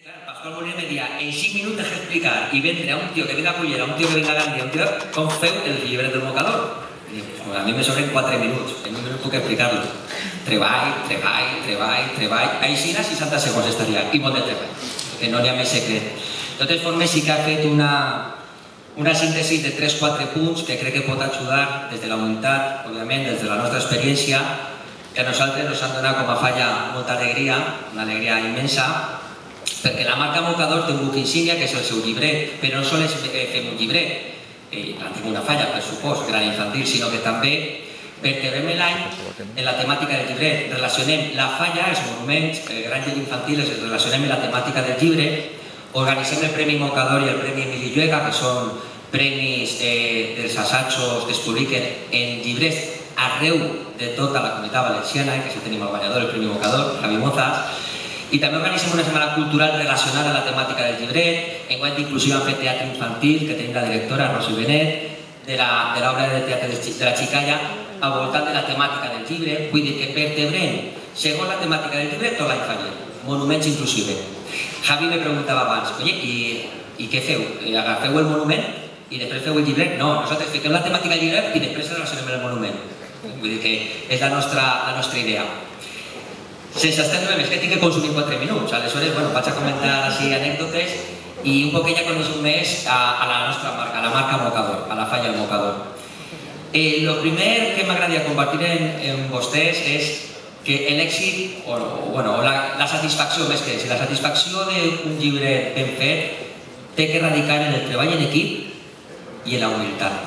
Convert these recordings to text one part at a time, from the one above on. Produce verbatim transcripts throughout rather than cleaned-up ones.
Claro, Pascual Moliner me dia, en cinc minuts deja explicar y vendre a un tío que venga a Cullera, a un tío que venga a Gandia, a un tío con feu el llibre del mocador. I pues a mi me sobren quatre minuts, en un minut puc explicar-lo. Treball, treball, treball, treball, així a seixanta segons estaria, i molt de treball, que no n'hi ha més secret. De totes formes, sí que ha fet una, una síntesi de tres quatre punts que crec que pot ajudar des de la humilitat, òbviament, des de la nostra experiència, que a nosaltres ens han donat com a falla molta alegria, una alegria immensa, perquè la marca Mocador té un buc insígnia que és el seu llibret, però no sols fem un llibret, han tingut una falla, per supost, gran infantil, sinó que també vertebrem l'any en la temàtica del llibret, relacionem la falla, els monuments, el gran llibre infantil, els relacionem en la temàtica del llibre, organitzem el Premi Mocador i el Premi Emili Lluega, que són premis dels assajos que es publiquen en llibres arreu de tota la comunitat valenciana, que sí tenim el guanyador, el Premi Mocador, Javi Mozas, i també organitzem una setmana cultural relacionada a la temàtica del llibret. Enguany d'inclusió han fet teatre infantil, que tenim la directora, Rosi Benet, de l'obra de teatre de la Xicalla, al voltant de la temàtica del llibre. Vull dir que vertebrem, segons la temàtica del llibre, tot l'any faller. Monuments inclusive. Javi me preguntava abans, oye, i què feu? Agafeu el monument i després feu el llibret? No, nosaltres fiquem la temàtica del llibret i després relacionem el monument. Vull dir que és la nostra idea. Sense estendre més, que tinc que consumir quatre minuts. Aleshores, bueno, vaig a comentar així anècdotes i un poquet ja coneixem més a la nostra marca, a la marca Mocador, a la falla del Mocador. El primer que m'agradaria compartir amb vostès és que l'èxit, o la satisfacció, més que és, la satisfacció d'un llibre ben fet té que radicar en el treball en equip i en la humilitat.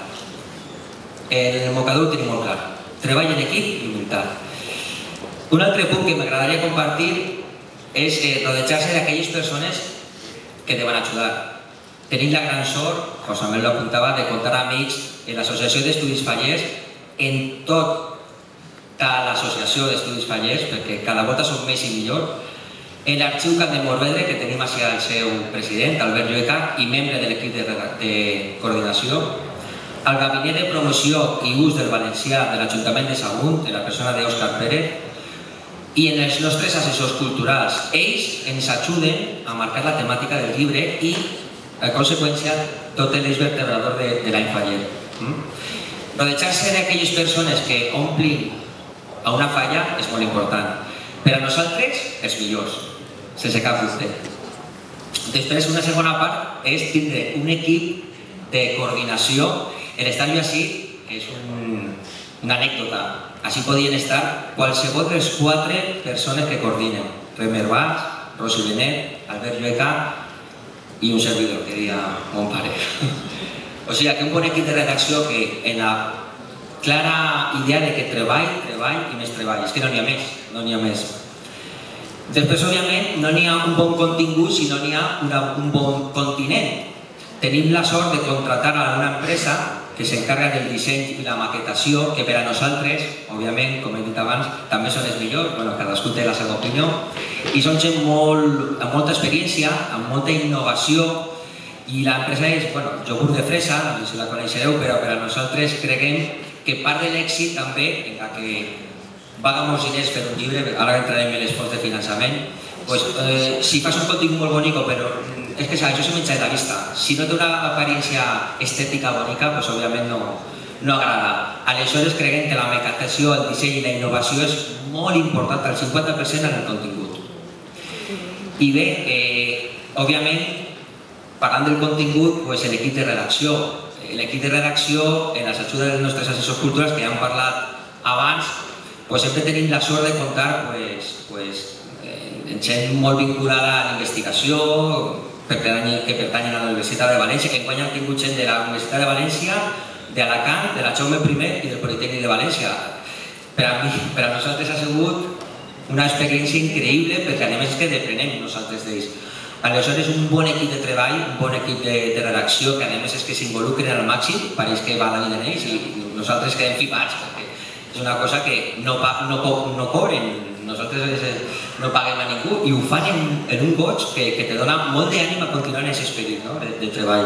El Mocador ho tenim molt clar. Treball en equip i humilitat. Un altre punt que m'agradaria compartir és rodejar-se d'aquelles persones que te van ajudar. Tenim la gran sort, José Manuel lo apuntava, de comptar amics en l'Associació d'Estudis Fallers, en tota l'Associació d'Estudis Fallers, perquè cada volta som més i millor, en l'Arxiu Camp de Morvedre, que tenim així el seu president, Albert Llueca, i membre de l'equip de coordinació, al Gabinet de Promoció i Ús del Valencià de l'Ajuntament de Sagunt, de la persona d'Òscar Pérez, i en els nostres assessors culturals. Ells ens ajuden a marcar la temàtica del llibre i, a conseqüència, tot l'eix vertebrador de l'any faller. Rodejar-se d'aquelles persones que omplin a una falla és molt important. Per a nosaltres, els millors, sense cap dubte. Després, una segona part és tindre un equip de coordinació. L'estar jo així és una anècdota. Així podien estar qualsevol de les quatre persones que coordinen. Remer Bas, Rosi Benet, Albert Llueca i un servidor, que diria mon pare. O sigui, que un bon equip de redacció que en la clara idea de que treball, treball i més treball. És que no n'hi ha més, no n'hi ha més. Després, òbviament, no n'hi ha un bon contingut si no n'hi ha un bon continent. Tenim la sort de contratar a una empresa que s'encarrega del disseny i la maquetació, que per a nosaltres, òbviament, com he dit abans, també són els millors, bueno, cadascú té la seva opinió, i són gent amb molta experiència, amb molta innovació, i l'empresa és, bueno, iogurt de fresa, no sé si la coneixereu, però per a nosaltres creguem que part de l'èxit també, en la que paga molts diners per un llibre, ara entrarem en l'esforç de finançament, si fas un contingut molt bonic, però és que això se menja de la vista. Si no té una aparència estètica bonica, doncs òbviament no agrada. Aleshores creguem que la maquetació, el disseny i la innovació és molt important, el cinquanta per cent en el contingut. I bé, òbviament, parlant del contingut, l'equip de redacció. L'equip de redacció, en les ajudes dels nostres assessors culturals, que ja hem parlat abans, sempre tenim la sort de comptar amb gent molt vinculada a la investigació, que pertanyen a la Universitat de València, que enguany han tingut gent de la Universitat de València, d'Alacant, de la Jaume primer i del Politécnic de València. Per a mi, per a nosaltres ha sigut una experiència increïble, perquè a més és que deprenem nosaltres d'ells. Aleshores, un bon equip de treball, un bon equip de redacció, que a més és que s'involucren al màxim, pareix que va la vida en ells, i nosaltres quedem flipats, perquè és una cosa que no cobren. Nosaltres no paguem a ningú i ho fan en un goig que te dona molt d'ànim a continuar en aquest esperit de treball.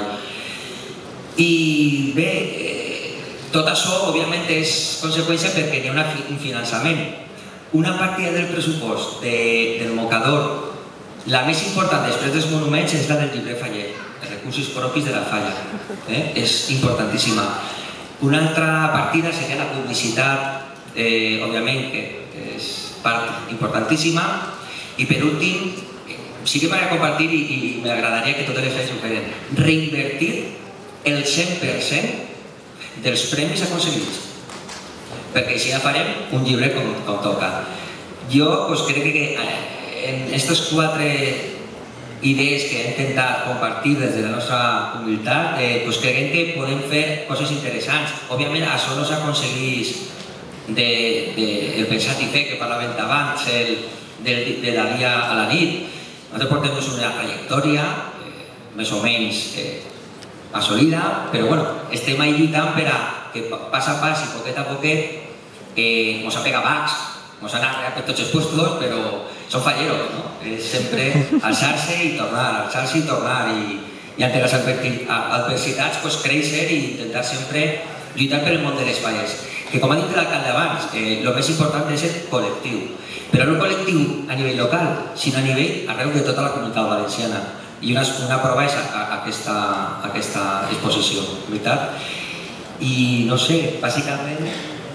I bé, tot això òbviament és conseqüència perquè hi ha un finançament. Una partida del pressupost del Mocador La més important després dels monuments és la del llibre faller, els recursos propis de la falla. Eh? És importantíssima. Una altra partida seria la publicitat, eh, òbviament, que és part importantíssima. I per últim, sí que m'agradaria compartir i, i m'agradaria que totes les feines ho feren. Reinvertir el cent per cent dels premis aconseguits. Perquè així ja farem un llibre com, com toca. Jo pues, crec que en aquestes quatre idees que he intentat compartir des de la nostra humilitat, eh, pues, creiem que podem fer coses interessants. Òbviament, això no s'aconsegueix de, de, el pensat i fer que parlàvem abans, el, de, de la dia a la nit. Nosaltres portem una trajectòria, eh, més o menys eh, assolida, però bueno, estem ahí lluitant per a que pas a pas i poquet a poquet eh, mos ha pegat bacs, mos han arregat per tots els puestos, però són falleros, no? És sempre alçar-se i tornar, alçar-se i tornar, i, i ante les adversitats pues, créixer i intentar sempre lluitar per el món de les falles. Que com ha dit l'alcalde abans, eh, el més important és el col·lectiu, però no col·lectiu a nivell local, sinó a nivell arreu de tota la comunitat valenciana. I una, una prova és a, a, aquesta, aquesta exposició, veritat? I no sé, bàsicament...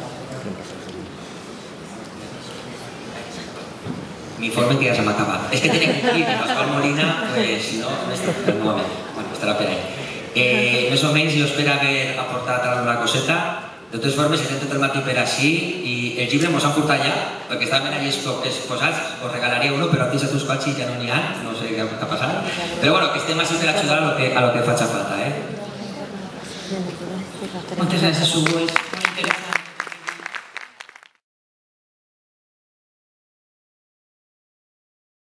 M'informen que ja se m'ha acabat. És que tenia que dir, Pasqual Molina, pues, si no, no bueno, estarà per ahí. Eh, més o menys jo espero haver aportat alguna coseta. De totes formes, estem tot el matí per així i el llibre mos han portat ja, perquè estaven allà exposats, us regalaria uno, però antes a tus quals ja no n'hi ha, no sé què ha passat. Però bueno, que estem així per ajudar a lo que, a lo que faci falta. Eh? Moltes gràcies, Hugo. És molt interessant.